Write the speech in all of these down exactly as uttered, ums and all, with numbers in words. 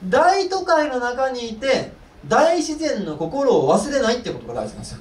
大都会の中にいて大自然の心を忘れないってことが大事なんですよ。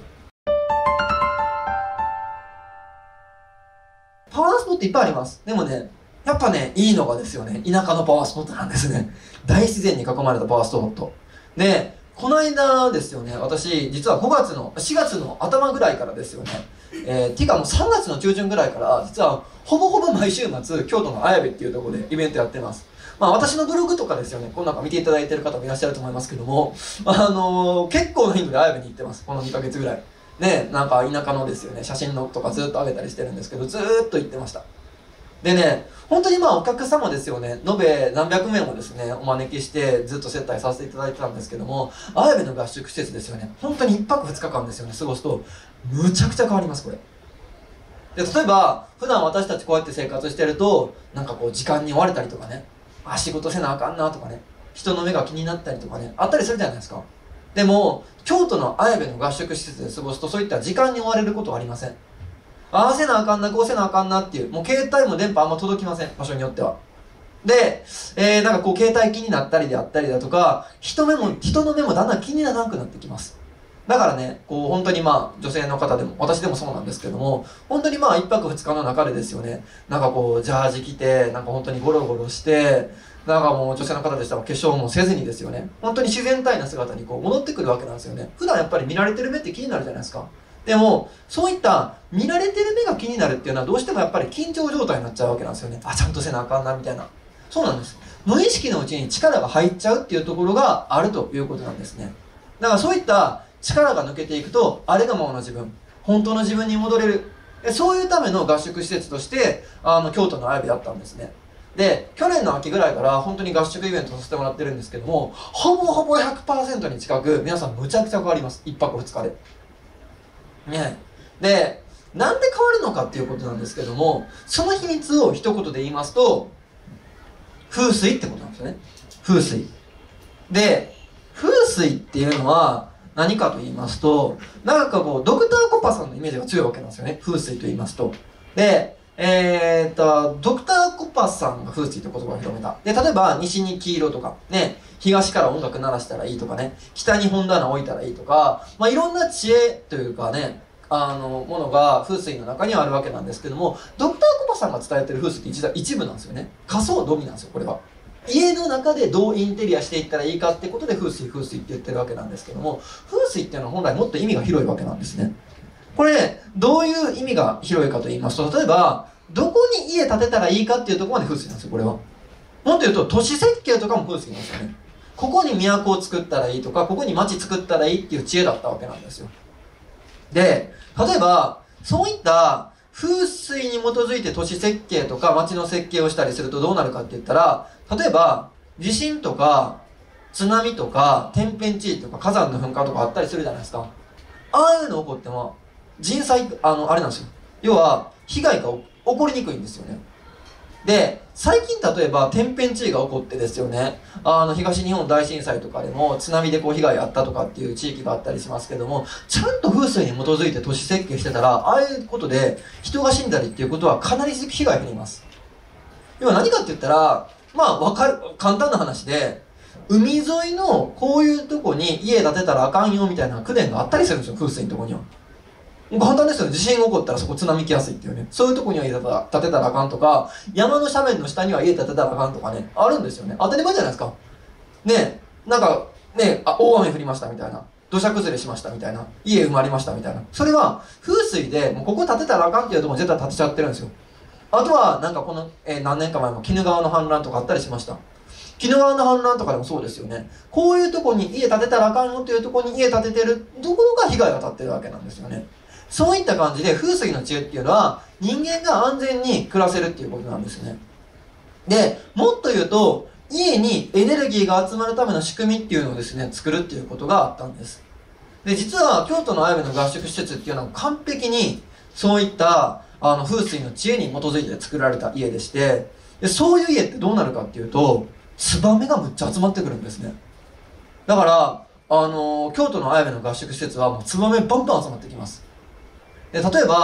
パワースポットいっぱいあります。でもね、やっぱね、いいのがですよね、田舎のパワースポットなんですね。大自然に囲まれたパワースポット。で、この間ですよね、私、実はごがつの、しがつの頭ぐらいからですよね、えー、ていうかもうさんがつの中旬ぐらいから、実はほぼほぼ毎週末、京都の綾部っていうところでイベントやってます。まあ私のブログとかですよね、この中見ていただいてる方もいらっしゃると思いますけども、あのー、結構な頻度で綾部に行ってます、このにかげつぐらい。ね、なんか田舎のですよね、写真のとかずっと上げたりしてるんですけど、ずーっと行ってました。でね、本当にまあお客様ですよね、延べ何百名もですね、お招きしてずっと接待させていただいてたんですけども、綾部の合宿施設ですよね、本当にいっぱくふつかかんですよね、過ごすと、むちゃくちゃ変わります、これ。で、例えば、普段私たちこうやって生活してると、なんかこう時間に追われたりとかね、あ、仕事せなあかんなとかね、人の目が気になったりとかね、あったりするじゃないですか。でも、京都の綾部の合宿施設で過ごすと、そういった時間に追われることはありません。合わせなあかんな、こうせなあかんなっていう、もう携帯も電波あんま届きません、場所によっては。で、えー、なんかこう携帯気になったりであったりだとか、人目も、人の目もだんだん気にならなくなってきます。だからね、こう本当にまあ女性の方でも、私でもそうなんですけども、本当にまあいっぱくふつかの中でですよね、なんかこうジャージ着て、なんか本当にゴロゴロして、なんかもう女性の方でしたら化粧もせずにですよね、本当に自然体な姿にこう戻ってくるわけなんですよね。普段やっぱり見られてる目って気になるじゃないですか。でも、そういった見られてる目が気になるっていうのはどうしてもやっぱり緊張状態になっちゃうわけなんですよね。あ、ちゃんとせなあかんな、みたいな。そうなんです。無意識のうちに力が入っちゃうっていうところがあるということなんですね。だからそういった力が抜けていくと、あれがままの自分、本当の自分に戻れる。そういうための合宿施設として、あの、京都の綾部だったんですね。で、去年の秋ぐらいから本当に合宿イベントさせてもらってるんですけども、ほぼほぼ ひゃくパーセント に近く、皆さんむちゃくちゃ変わります。いっぱくふつかで。ね。で、なんで変わるのかっていうことなんですけども、その秘密を一言で言いますと、風水ってことなんですよね。風水。で、風水っていうのは何かと言いますと、なんかこう、ドクターコパさんのイメージが強いわけなんですよね。風水と言いますと。で、えー、っと、ドクターコパさんが風水って言葉を広めた。で、例えば、西に黄色とか、ね、東から音楽鳴らしたらいいとかね、北に本棚置いたらいいとか、まあ、いろんな知恵というかね、あの、ものが風水の中にはあるわけなんですけども、ドクターコパさんが伝えてる風水って一一部なんですよね。仮想のみなんですよ、これは。家の中でどうインテリアしていったらいいかってことで風水風水って言ってるわけなんですけども、風水っていうのは本来もっと意味が広いわけなんですね。これ、どういう意味が広いかと言いますと、例えば、どこに家建てたらいいかっていうところまで風水なんですよ、これは。もっと言うと、都市設計とかも風水なんですよね。ここに都を作ったらいいとか、ここに町作ったらいいっていう知恵だったわけなんですよ。で、例えば、そういった風水に基づいて都市設計とか町の設計をしたりするとどうなるかって言ったら、例えば、地震とか、津波とか、天変地異とか、火山の噴火とかあったりするじゃないですか。ああいうの起こっても、人災、あの、あれなんですよ。要は、被害が起こりにくいんですよね。で、最近例えば天変地異が起こってですよね、あの東日本大震災とかでも津波でこう被害あったとかっていう地域があったりしますけども、ちゃんと風水に基づいて都市設計してたら、ああいうことで人が死んだりっていうことはかなり被害減ります。要は何かって言ったら、まあわかる、簡単な話で、海沿いのこういうとこに家建てたらあかんよみたいな区伝があったりするんですよ、風水のとこには。簡単ですよね。地震が起こったらそこ津波来やすいっていうね。そういうとこには家建てた建てたらあかんとか、山の斜面の下には家建てたらあかんとかね、あるんですよね。当たり前じゃないですか。ねえ、なんか、ねえ、あ、大雨降りましたみたいな。土砂崩れしましたみたいな。家埋まりましたみたいな。それは風水で、もうここ建てたらあかんっていうところ絶対建てちゃってるんですよ。あとは、なんかこの、えー、何年か前も鬼怒川の氾濫とかあったりしました。鬼怒川の氾濫とかでもそうですよね。こういうとこに家建てたらあかんよっていうところに家建ててるところが被害が立ってるわけなんですよね。そういった感じで風水の知恵っていうのは人間が安全に暮らせるっていうことなんですね。で、もっと言うと、家にエネルギーが集まるための仕組みっていうのをですね、作るっていうことがあったんです。で、実は京都の綾部の合宿施設っていうのは完璧にそういったあの風水の知恵に基づいて作られた家でして、でそういう家ってどうなるかっていうと、ツバメがむっちゃ集まってくるんですね。だから、あのー、京都の綾部の合宿施設はもうツバメバンバン集まってきます。で、例えば、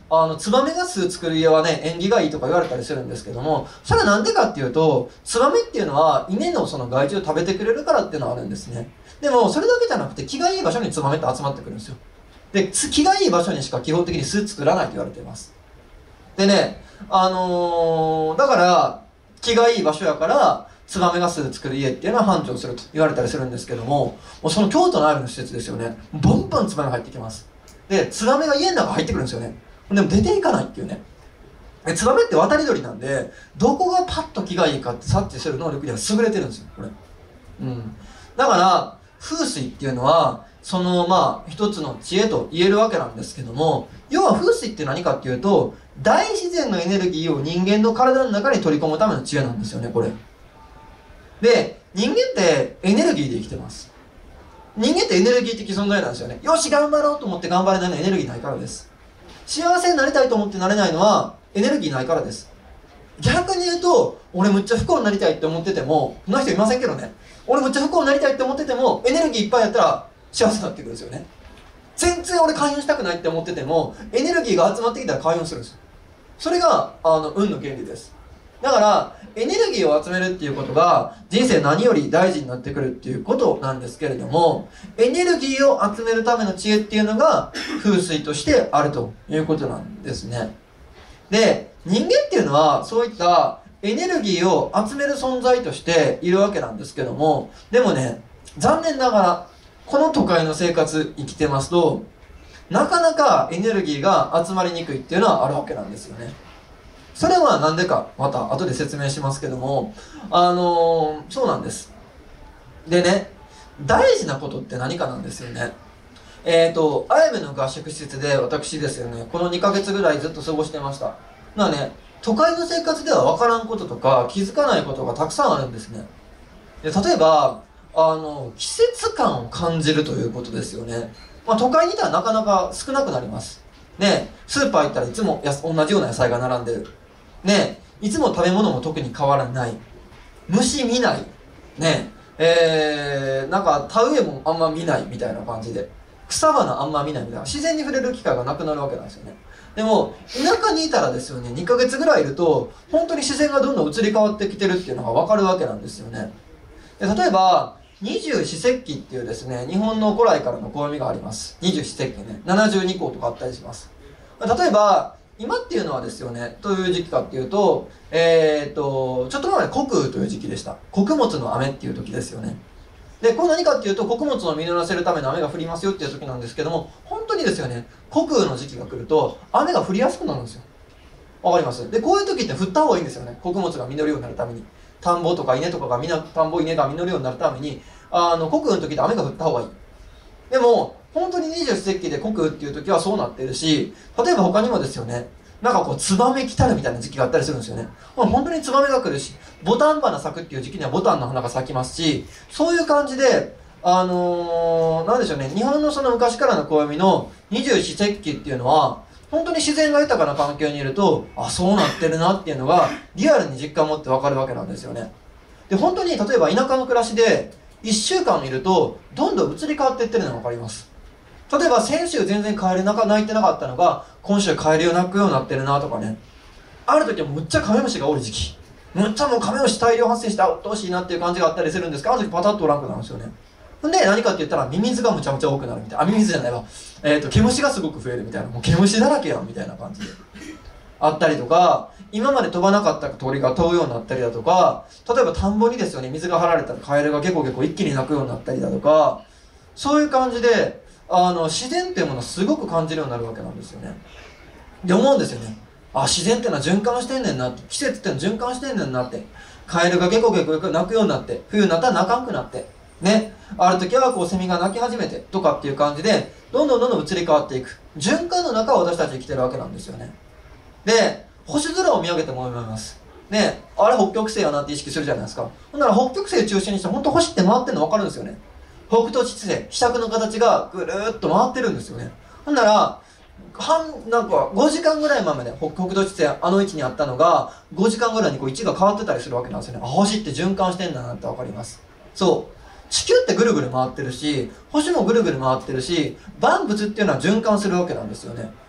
あの、ツバメが巣作る家はね、縁起がいいとか言われたりするんですけども、それはなんでかっていうと、ツバメっていうのは稲のその害虫を食べてくれるからっていうのがあるんですね。でも、それだけじゃなくて、気がいい場所にツバメって集まってくるんですよ。で、気がいい場所にしか基本的に巣作らないと言われています。でね、あのー、だから、気がいい場所やから、ツバメが巣作る家っていうのは繁盛すると言われたりするんですけども、もうその京都のある施設ですよね。バンバンツバメが入ってきます。で、ツバメが家の中入ってくるんですよね。でも出ていかないっていうね。で、ツバメって渡り鳥なんで、どこがパッと気がいいかって察知する能力には優れてるんですよ、これ。うん。だから、風水っていうのは、その、まあ、一つの知恵と言えるわけなんですけども、要は風水って何かっていうと、大自然のエネルギーを人間の体の中に取り込むための知恵なんですよね、これ。で、人間ってエネルギーで生きてます。人間ってエネルギー的存在なんですよね。よし、頑張ろうと思って頑張れないのはエネルギーないからです。幸せになりたいと思ってなれないのはエネルギーないからです。逆に言うと、俺むっちゃ不幸になりたいって思ってても、そんな人いませんけどね。俺むっちゃ不幸になりたいって思ってても、エネルギーいっぱいやったら幸せになってくるんですよね。全然俺開運したくないって思ってても、エネルギーが集まってきたら開運するんですよ。それが、あの、運の原理です。だから、エネルギーを集めるっていうことが、人生何より大事になってくるっていうことなんですけれども、エネルギーを集めるための知恵っていうのが、風水としてあるということなんですね。で、人間っていうのは、そういったエネルギーを集める存在としているわけなんですけども、でもね、残念ながら、この都会の生活生きてますと、なかなかエネルギーが集まりにくいっていうのはあるわけなんですよね。それはなんでか、また後で説明しますけども、あのー、そうなんです。でね、大事なことって何かなんですよね。えっと、アイムの合宿施設で私ですよね、このにかげつぐらいずっと過ごしてました。なのでね、都会の生活では分からんこととか気づかないことがたくさんあるんですね。で、例えば、あの、季節感を感じるということですよね。まあ、都会にいたらなかなか少なくなります。ね、スーパー行ったらいつもや同じような野菜が並んでる。ね、いつも食べ物も特に変わらない。虫見ない。ね、えー、なんか田植えもあんま見ないみたいな感じで。草花あんま見ないみたいな。自然に触れる機会がなくなるわけなんですよね。でも、田舎にいたらですよね、にかげつぐらいいると、本当に自然がどんどん移り変わってきてるっていうのがわかるわけなんですよね。で、例えば、二十四節気っていうですね、日本の古来からの暦があります。二十四節気ね。ななじゅうにこうとかあったりします。例えば、今っていうのはですよね、どういう時期かっていうと、えー、っと、ちょっと前まで穀雨という時期でした。穀物の雨っていう時ですよね。で、これ何かっていうと、穀物を実らせるための雨が降りますよっていう時なんですけども、本当にですよね、穀雨の時期が来ると、雨が降りやすくなるんですよ。わかります？で、こういう時って降った方がいいんですよね。穀物が実るようになるために。田んぼとか稲とかがみな、田んぼ稲が実るようになるために、あの、穀雨の時って雨が降った方がいい。でも、本当に二十四節気で穀雨っていう時はそうなってるし、例えば他にもですよね、なんかこう、ツバメ来たるみたいな時期があったりするんですよね。本当にツバメが来るし、ボタン花咲くっていう時期にはボタンの花が咲きますし、そういう感じで、あのー、なんでしょうね、日本のその昔からの暦の二十四節気っていうのは、本当に自然が豊かな環境にいると、あ、そうなってるなっていうのが、リアルに実感を持ってわかるわけなんですよね。で、本当に例えば田舎の暮らしで、一週間いると、どんどん移り変わっていってるのがわかります。例えば先週全然帰れなか泣いてなかったのが今週帰りを泣くようになってるなとかね、ある時はむっちゃカメムシが多い時期、むっちゃもうカメムシ大量発生して鬱陶しいなっていう感じがあったりするんですけど、あの時パタッとおらんくなるんですよね。んで何かって言ったらミミズがむちゃむちゃ多くなるみたいな、あ、ミミズじゃないわ、えっと毛虫がすごく増えるみたいな、もう毛虫だらけやんみたいな感じであったりとか、今まで飛ばなかった鳥が飛ぶようになったりだとか、例えば田んぼにですよね、水が張られたらカエルがゲコゲコ一気に鳴くようになったりだとか、そういう感じであの自然っていうものをすごく感じるようになるわけなんですよね。で、思うんですよね。あ、自然っていうのは循環してんねんなって、季節っていうのは循環してんねんなって、カエルがゲコゲコ鳴くようになって、冬になったら鳴かんくなってね、ある時はこうセミが鳴き始めてとかっていう感じで、どんどんどんどん移り変わっていく循環の中を私たち生きてるわけなんですよね。で、星空を見上げても思います。ね、あれ北極星やなって意識するじゃないですか。ほんなら北極星中心にして本当星って回ってんの分かるんですよね。北斗七星、ひしゃくの形がぐるーっと回ってるんですよね。ほんなら、半、なんかごじかんぐらい前まで北北斗七星あの位置にあったのが、ごじかんぐらいにこう位置が変わってたりするわけなんですよね。あ、星って循環してんだなって分かります。そう。地球ってぐるぐる回ってるし、星もぐるぐる回ってるし、万物っていうのは循環するわけなんですよね。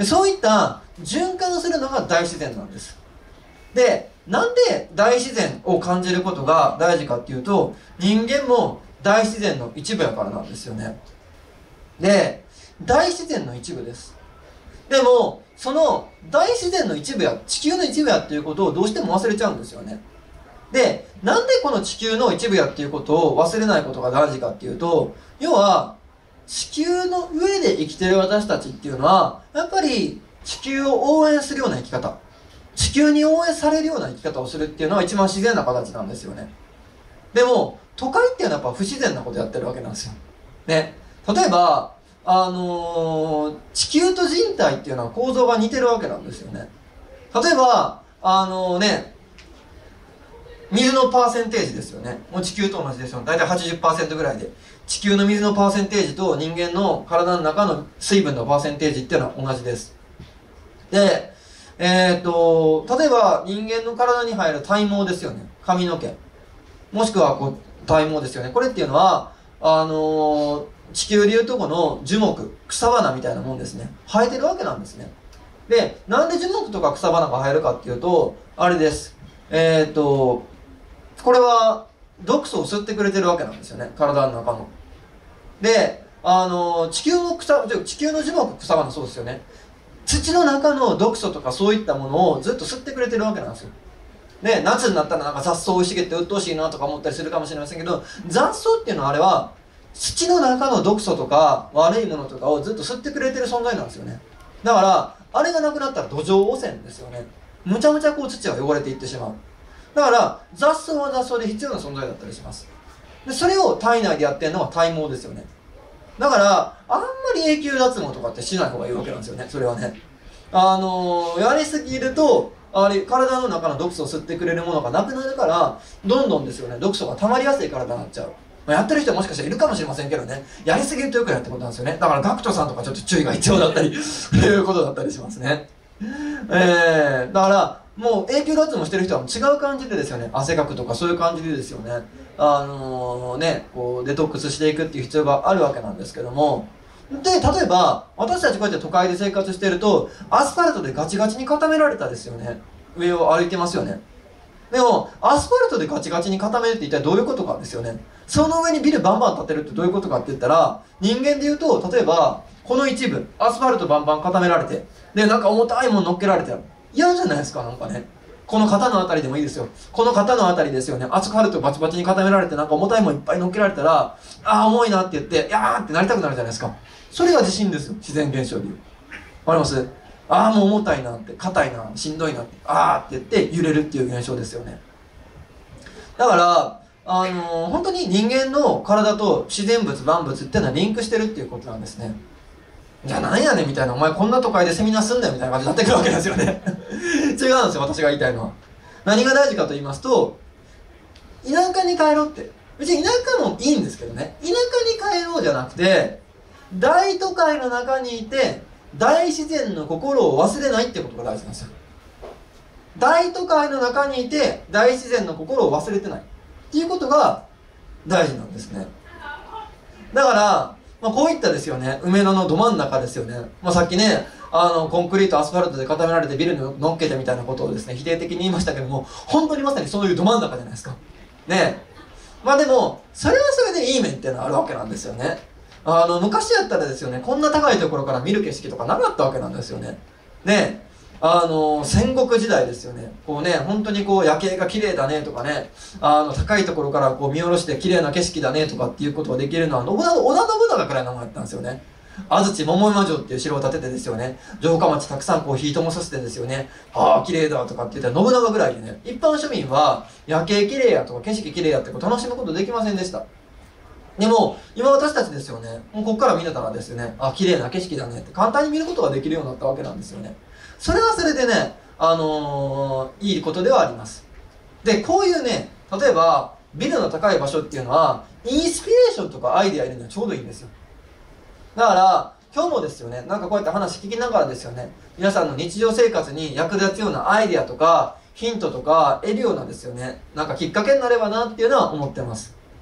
で、そういった循環するのが大自然なんです。で、なんで大自然を感じることが大事かっていうと、人間も大自然の一部やからなんですよね。で、大自然の一部です。でも、その大自然の一部や、地球の一部やっていうことをどうしても忘れちゃうんですよね。で、なんでこの地球の一部やっていうことを忘れないことが大事かっていうと、要は、地球の上で生きてる私たちっていうのは、やっぱり地球を応援するような生き方。地球に応援されるような生き方をするっていうのは一番自然な形なんですよね。でも、都会っていうのはやっぱ不自然なことやってるわけなんですよ。ね。例えば、あのー、地球と人体っていうのは構造が似てるわけなんですよね。例えば、あのー、ね、水のパーセンテージですよね。もう地球と同じですよ。だいたい はちじゅっパーセント ぐらいで。地球の水のパーセンテージと人間の体の中の水分のパーセンテージっていうのは同じです。で、えっと、例えば人間の体に入る体毛ですよね。髪の毛。もしくはこう体毛ですよね。これっていうのは、あのー、地球でいうとこの樹木、草花みたいなもんですね。生えてるわけなんですね。で、なんで樹木とか草花が生えるかっていうと、あれです。えっと、これは毒素を吸ってくれてるわけなんですよね。体の中の。で、あのー、地球の草、地球の樹木、草花そうですよね。土の中の毒素とかそういったものをずっと吸ってくれてるわけなんですよ。で、夏になったらなんか雑草生い茂って鬱陶しいなとか思ったりするかもしれませんけど、雑草っていうのはあれは、土の中の毒素とか悪いものとかをずっと吸ってくれてる存在なんですよね。だから、あれがなくなったら土壌汚染ですよね。むちゃむちゃこう土が汚れていってしまう。だから、雑草は雑草で必要な存在だったりします。で、それを体内でやってるのは体毛ですよね。だから、あんまり永久脱毛とかってしない方がいいわけなんですよね。それはね。あのー、やりすぎると、あれ、体の中の毒素を吸ってくれるものがなくなるから、どんどんですよね、毒素が溜まりやすい体になっちゃう。まあ、やってる人はもしかしたらいるかもしれませんけどね。やりすぎるとよくやってことなんですよね。だから、ガクトさんとかちょっと注意が必要だったり、いうことだったりしますね。えー、だから、もう永久脱毛してる人は違う感じでですよね。汗かくとかそういう感じでですよね。あのー、ね、こう、デトックスしていくっていう必要があるわけなんですけども。で、例えば、私たちこうやって都会で生活してると、アスファルトでガチガチに固められたですよね。上を歩いてますよね。でも、アスファルトでガチガチに固めるって一体どういうことかですよね。その上にビルバンバン建てるってどういうことかって言ったら、人間で言うと、例えば、この一部、アスファルトバンバン固められて、で、なんか重たいもの乗っけられて、嫌じゃないですか、なんかね。この肩のあたりでもいいですよ。この肩のあたりですよね。アスファルトバチバチに固められて、なんか重たいもんいっぱい乗っけられたら、ああ、重いなって言って、やーってなりたくなるじゃないですか。それが地震ですよ。自然現象でいう。わかります？ああ、もう重たいなって、硬いな、しんどいなって、ああって言って揺れるっていう現象ですよね。だから、あのー、本当に人間の体と自然物、万物っていうのはリンクしてるっていうことなんですね。じゃあなんやねんみたいな、お前こんな都会でセミナーすんだよみたいな感じになってくるわけですよね。違うんですよ、私が言いたいのは。何が大事かと言いますと、田舎に帰ろうって。別に田舎もいいんですけどね。田舎に帰ろうじゃなくて、大都会の中にいて、大自然の心を忘れないってことが大事なんですよ。大都会の中にいて、大自然の心を忘れてないっていうことが大事なんですね。だから、まあ、こういったですよね、梅田のど真ん中ですよね。まあ、さっきね、あの、コンクリート、アスファルトで固められてビルに乗っけてみたいなことをですね、否定的に言いましたけども、本当にまさにそういうど真ん中じゃないですか。ねえ。まあでも、それはそれでいい面っていうのはあるわけなんですよね。あの、昔やったらですよね、こんな高いところから見る景色とかなかったわけなんですよね。ねえ。あの、戦国時代ですよね。こうね、本当にこう夜景が綺麗だねとかね、あの、高いところからこう見下ろして綺麗な景色だねとかっていうことができるのは、織田信長くらいのものだったんですよね。安土桃山城っていう城を建ててですよね、城下町たくさんこう火灯もさせてですよね、ああ、綺麗だとかって言ったら信長ぐらいでね、一般庶民は夜景綺麗やとか景色綺麗やってこう楽しむことできませんでした。でも、今私たちですよね、もうここから見れたらですよね、あ、綺麗な景色だねって簡単に見ることができるようになったわけなんですよね。それはそれでね、あのー、いいことではあります。で、こういうね、例えば、ビルの高い場所っていうのは、インスピレーションとかアイデア入れるのはちょうどいいんですよ。だから、今日もですよね、なんかこうやって話聞きながらですよね、皆さんの日常生活に役立つようなアイデアとか、ヒントとか得るようなですよね、なんかきっかけになればなっていうのは思ってます。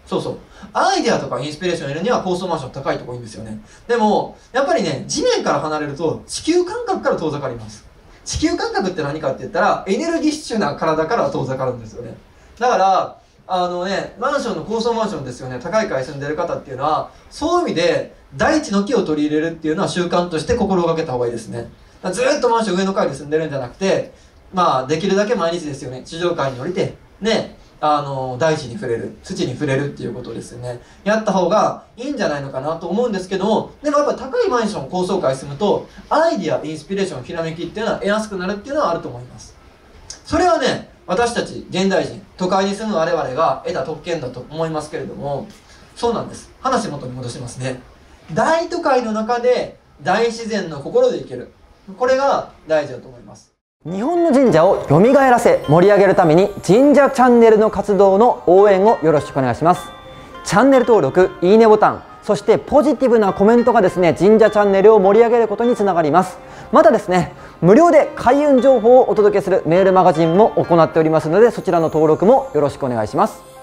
そうそう。アイデアとかインスピレーションを得るには高層マンション高いとこいいんですよね。でも、やっぱりね、地面から離れると地球感覚から遠ざかります。地球感覚って何かって言ったら、エネルギッシュな体から遠ざかるんですよね。だから、あのね、マンションの高層マンションですよね、高い階に住んでる方っていうのは、そういう意味で、大地の木を取り入れるっていうのは習慣として心がけた方がいいですね。ずーっとマンション上の階に住んでるんじゃなくて、まあ、できるだけ毎日ですよね、地上階に降りて、ね、あの、大地に触れる、土に触れるっていうことですよね。やった方がいいんじゃないのかなと思うんですけども、でもやっぱ高いマンション、高層階に住むと、アイディア、インスピレーション、ひらめきっていうのは得やすくなるっていうのはあると思います。それはね、私たち現代人、都会に住む我々が得た特権だと思いますけれども、そうなんです。話元に戻しますね。大都会の中で大自然の心で生きる。これが大事だと思います。 日本の神社を蘇らせ盛り上げるために神社チャンネルの活動の応援をよろしくお願いします。チャンネル登録、いいねボタン、そしてポジティブなコメントがですね、神社チャンネルを盛り上げることにつながります。またですね、無料で開運情報をお届けするメールマガジンも行っておりますので、そちらの登録もよろしくお願いします。